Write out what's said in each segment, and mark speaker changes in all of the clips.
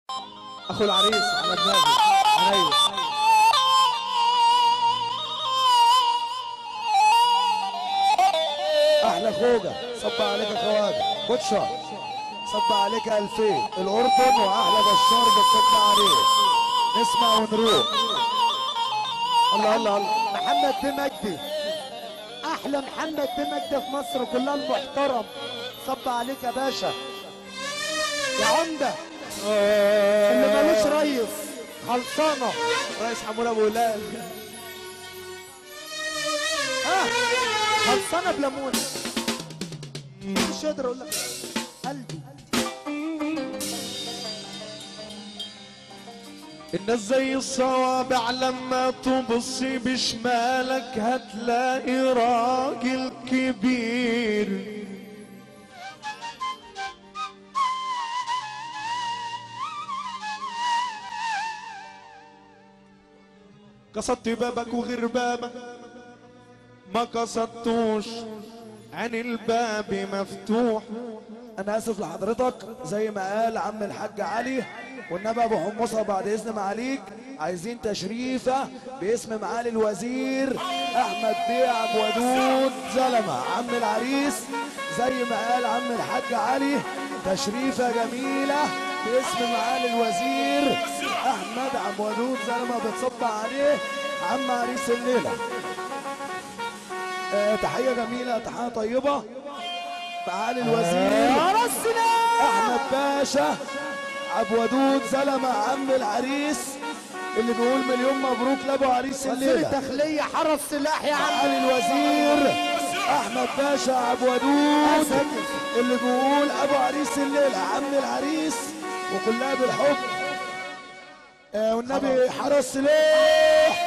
Speaker 1: اخو العريس على دماغي. ايوه احلى خوجه صب عليك يا خواجه بوتشا، صب عليك 2000 الاردن واحلى بشار بتصب عليك. نسمع ونروح. الله الله الله.
Speaker 2: محمد بن مجدي، احلى محمد بن مجدي في مصر كلها المحترم، صب عليك يا باشا يا عمده اللي مالوش ريس. خلصانه
Speaker 1: رئيس حموله ابو هلال.
Speaker 2: خلصانه بليمون. مش قادر اقول لك قلبي.
Speaker 1: الناس زي الصوابع لما تبصي بشمالك هتلاقي راجل كبير. قصدت بابك وغير بابك ما قصدتوش، عن الباب مفتوح. انا اسف لحضرتك زي ما قال عم الحاج علي والنبي ابو حمصه بعد اذن معاليك عايزين تشريفه باسم معالي الوزير احمد بيه عبد ودود زلمه عم العريس، زي ما قال عم الحاج علي تشريفه جميله باسم معالي الوزير احمد عبد ودود زلمه بتصب عليه عم عريس الليله. تحيه جميله تحيه طيبه معالي الوزير احمد باشا عبد ودود زلمه عم العريس اللي بيقول مليون مبروك لابو عريس الليله.
Speaker 2: وزير الداخليه حرس سلاح يا عم.
Speaker 1: معالي الوزير احمد باشا عبد ودود اللي بيقول ابو عريس الليله عم العريس وكلها بالحب. والنبي حرس سلاح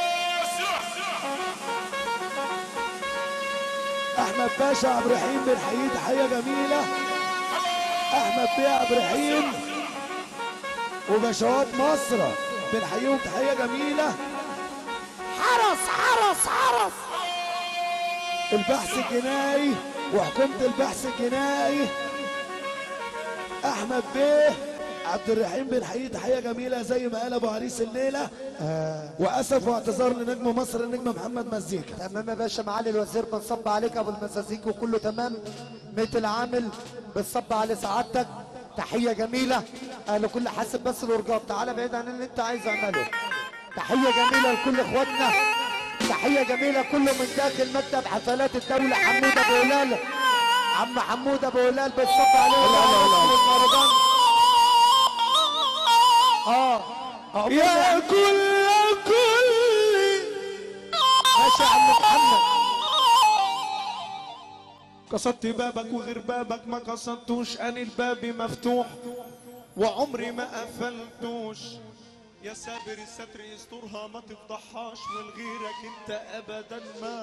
Speaker 1: احمد باشا عبد الرحيم بنحييه تحيه جميله. احمد بيه عبد الرحيم وباشوات مصر بنحييهم تحيه جميله.
Speaker 2: حرس
Speaker 1: البحث الجنائي وحكومه البحث الجنائي احمد بيه عبد الرحيم بنحييه تحيه جميله زي ما قال ابو عريس الليله. واسف واعتذار لنجم مصر النجم محمد مزيكا.
Speaker 2: تمام يا باشا معالي الوزير بنصب عليك ابو المزازيك وكله تمام. ميت العامل بنصب على سعادتك تحيه جميله لكل حاسب بس الورجاب. تعالى بعيد عن اللي انت عايز اعمله. تحيه جميله لكل اخواتنا، تحيه جميله كله من داخل مكتب حفلات الدوله حمود ابو هلال. عم حمود ابو هلال بنصب عليه المهرجان.
Speaker 1: يا كل
Speaker 2: ماشي يا عم محمد.
Speaker 1: قصدت بابك وغير بابك ما قصدتوش، أنا الباب مفتوح وعمري ما قفلتوش. يا سابر الستر يسترها ما تفضحهاش، والغيرك انت ابدا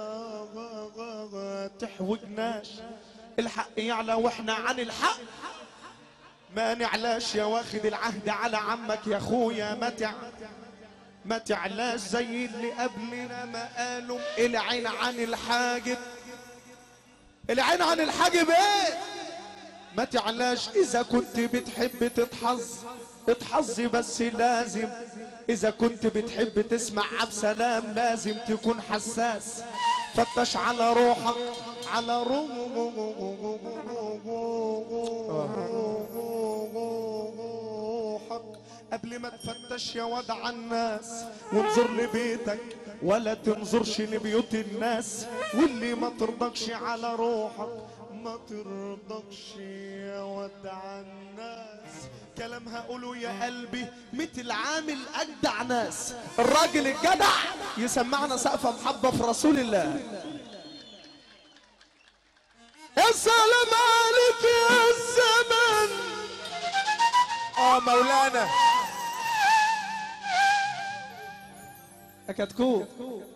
Speaker 1: ما تحوجناش. الحق يعلى واحنا عن الحق ما نعلاش، يا واخد العهد على عمك يا اخويا ما تعلاش زي اللي قبلنا ما قالوا. العين عن الحاجب، العين عن الحاجب ايه ما تعلاش. اذا كنت بتحب اتحظي بس لازم، اذا كنت بتحب تسمع عبد سلام لازم تكون حساس. فتش على روحك على روحك قبل ما تفتش يا واد على الناس، وانظر لبيتك ولا تنظرش لبيوت الناس. واللي ما ترضكش على روحك ما ترضكش يا واد على الناس. كلام هقوله يا قلبي مثل عامل اجدع ناس. الراجل الجدع يسمعنا سقفه محبه في رسول الله. يا سلام عليك يا الزمن مولانا كتكوت.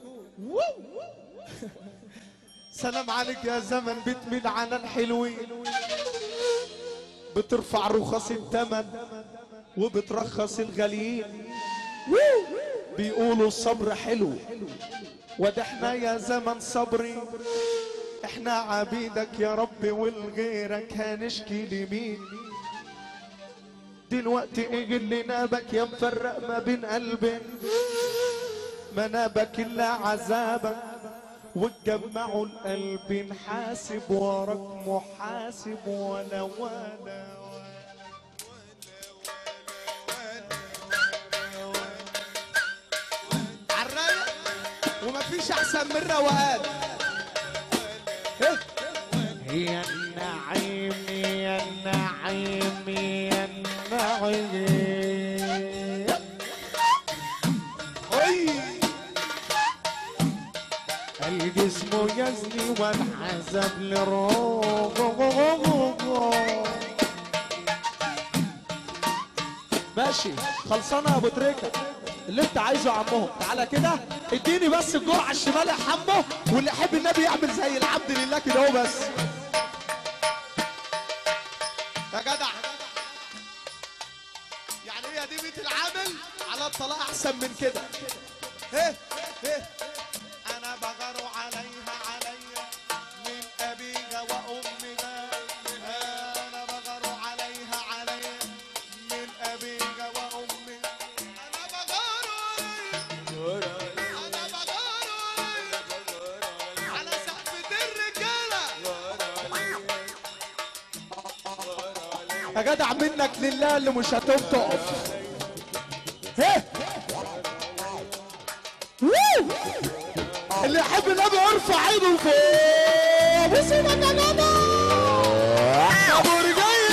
Speaker 1: سلام عليك يا زمن بتميل على الحلوين، بترفع رخص الثمن وبترخص الغاليين. بيقولوا الصبر حلو وده احنا يا زمن صبري، احنا عبيدك يا رب والغيرك هنشكي لمين. دلوقتي ايه اللي نابك يا مفرق ما بين قلبين؟ ما نابك الا عذابك، وتجمعوا القلبين حاسب وراك محاسب ولا عالرايق ومفيش احسن من روقان. يا النعيم يا النعيم يا النعيم، الجسم يزني والعذاب للروح. ماشي خلصانه يا ابو تريكه، اللي انت عايزه يا عمهم. تعالى كده اديني بس الجرعه الشمال يا حمو، واللي يحب النبي يعمل زي العبد لله كده اهو بس يا جدع. يعني هي دي بيت العامل على الطلاق احسن من كده. ايه انا بغار عليها عليا من ابيها وامها، انا بغار عليها عليا من ابيها وامها، انا بغار على سقفة الرجاله يا جدع. منك لله اللي مش هتقف تقف. اللي يحب النبي ارفع ايده لفوق. بص يا جدع ابو رجايه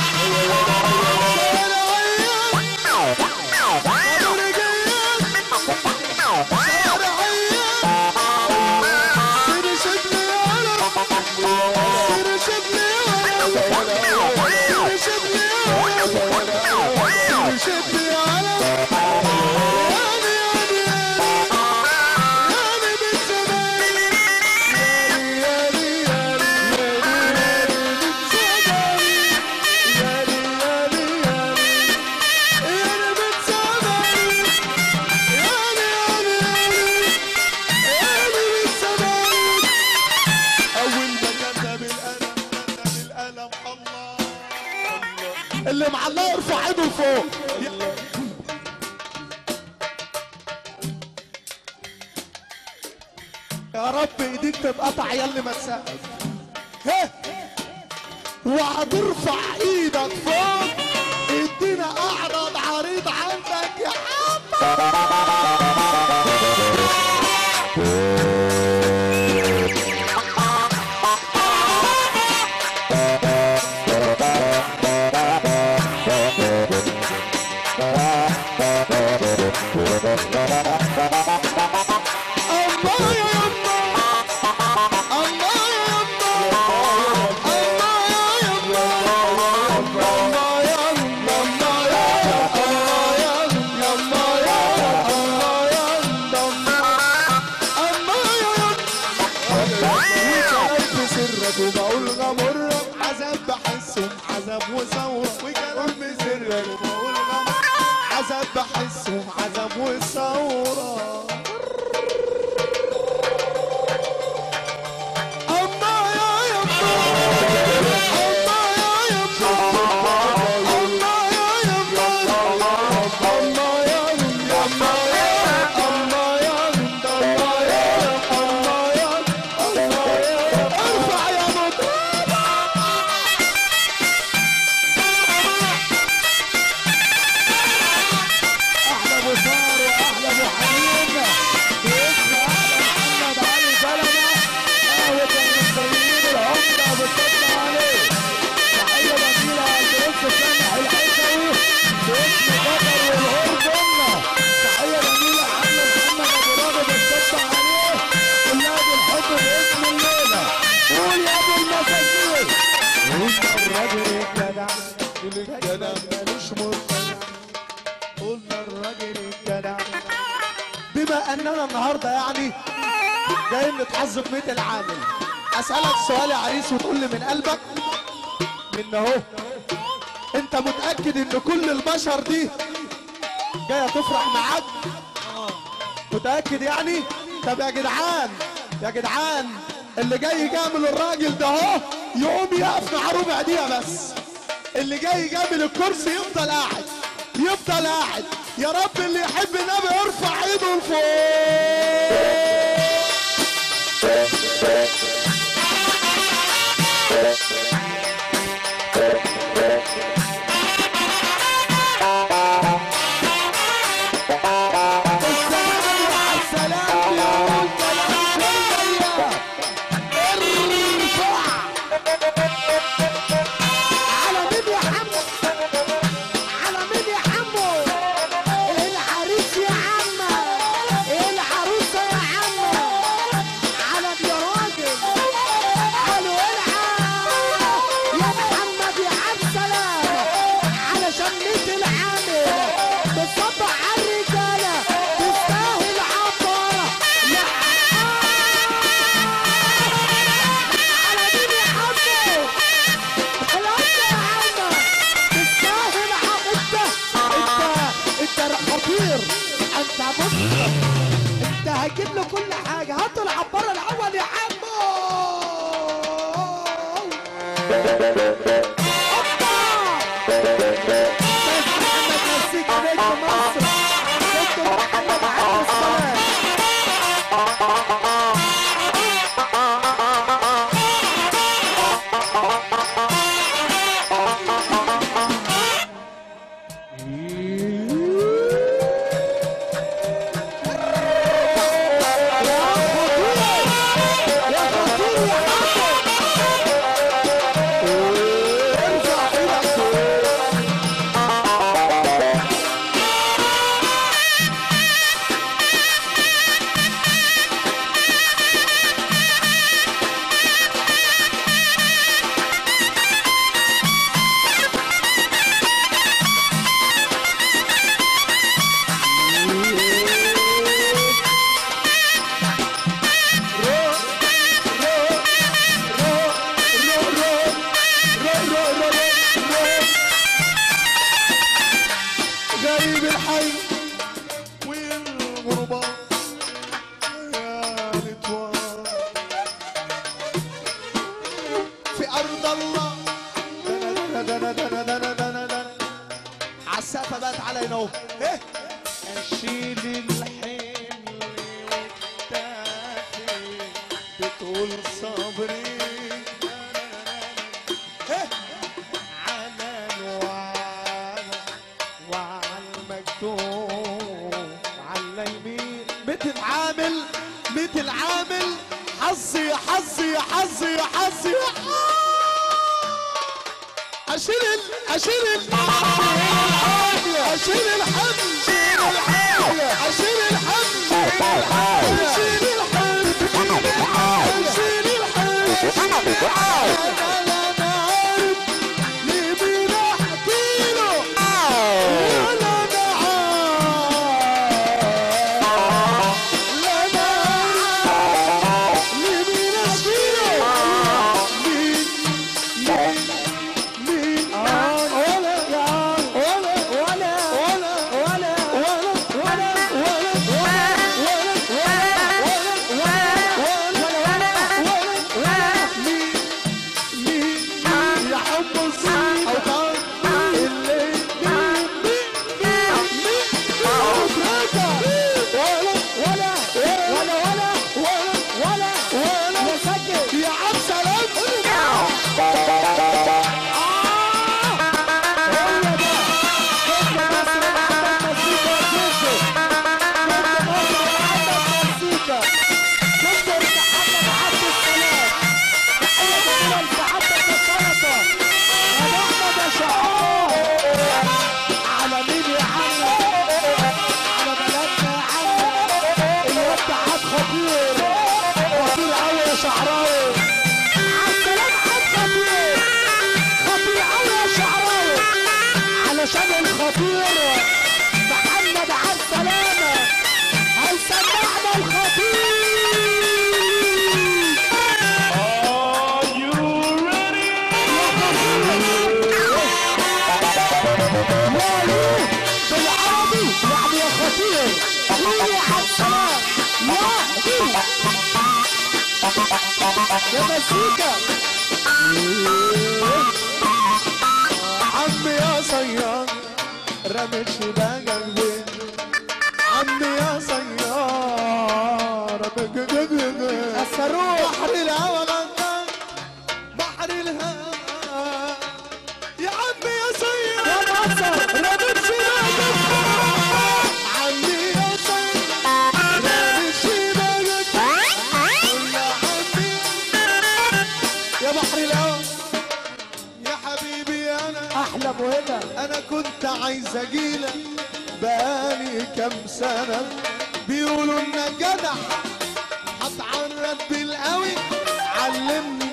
Speaker 1: اللي معلقه ارفع ايده لفوق. يا رب ايديك تتقطع يا اللي ما تسقف. وهترفع ايدك فوق. ادينا اعرض عريض عندك يا عم. وبقول غمر عذاب بحسهم عذاب وثورة، وكلام بسرك وبقول غمر عذاب بحسهم عذاب وثورة. الله يا يما الله يا يما الله يا يما الله يا يما الله يا الجدع مالوش مرتجع. قلنا الراجل الجدع. بما اننا النهارده يعني جايين نتحظ في ميت العامل، اسالك سؤال يا عريس وتقول لي من قلبك من اهو، انت متاكد ان كل البشر دي جايه تفرح معاك؟ متاكد يعني؟ طب يا جدعان يا جدعان، اللي جاي يجامل الراجل ده اهو يقوم يقف مع ربع دقيقه بس. اللي جاي جامل الكرسي يفضل قاعد، يفضل قاعد. يا رب اللي يحب النبي يرفع ايده لفوق. انت هتجيب له كل حاجه. هاتوا العباره الاول يا عمو. محمد نسيك نجم مصر، دكتور محمد عبد السلام. غريب الحي والغرباء يا لتوان في أرض الله. عالسقفة بقى تعالى هنا اهو. ايه اشيل الحمل والتافه بتقول صبري مثل عامل حظي حظي حظي حظي. اشيل اشيل اشيل الحمل، اشيل الحمل، اشيل الحمل، اشيل الحمل. علشان الخطير محمد عبد السلامة هيسمعنا الخطير. Are you ready؟ بالعربي يعني يا خطير. يا عبد السلام يا مزيكا صياد رمت شباكك فين عمي يا صياد
Speaker 2: الصاروخ
Speaker 1: بحر الهوى غنى بحر الهوى يا عمي يا صياد رمت شباكك عمي يا صياد رمت شباكك يا عمي يا بحر الهوى يا حبيبي
Speaker 2: احلى مهمه.
Speaker 1: انا كنت عايز اجيلك بقالي كام سنه بيقولوا انك جدع هتعرض بالقوي علمني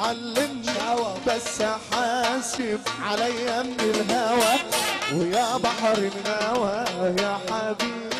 Speaker 1: بس حاسب عليا من الهوى ويا بحر الهوى يا حبيبي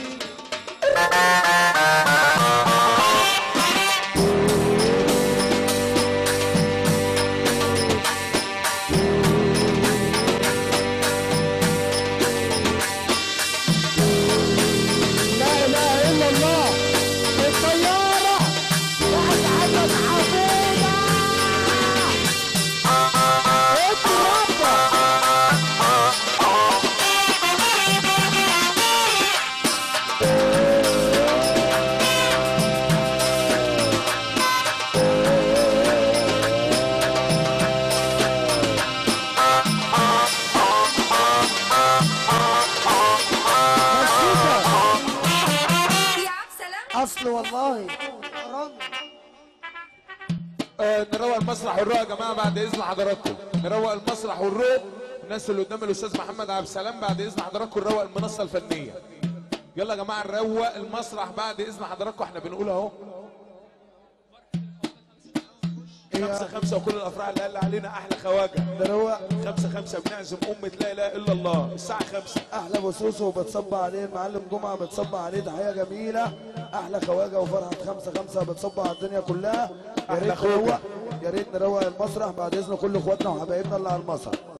Speaker 2: اصل والله
Speaker 3: نروق المسرح والروق يا جماعه بعد اذن حضراتكم. نروق المسرح والروق. الناس اللي قدام الاستاذ محمد عبد السلام بعد اذن حضراتكم نروق المنصه الفنيه. يلا يا جماعه نروق المسرح بعد اذن حضراتكم. احنا بنقول اهو 5-5 وكل الافراح اللي قال علينا احلى خواجه.
Speaker 1: نروق
Speaker 3: 5-5 بنعزم لا اله الا الله الساعه 5.
Speaker 1: احلى بصوصه وبتصب عليه المعلم جمعه بتصب عليه تحيه جميله. احلى خواجه وفرحه 5-5 بتصب على الدنيا كلها. يا ريت نروق المسرح بعد اذن كل اخواتنا وحبايبنا اللي على المسرح.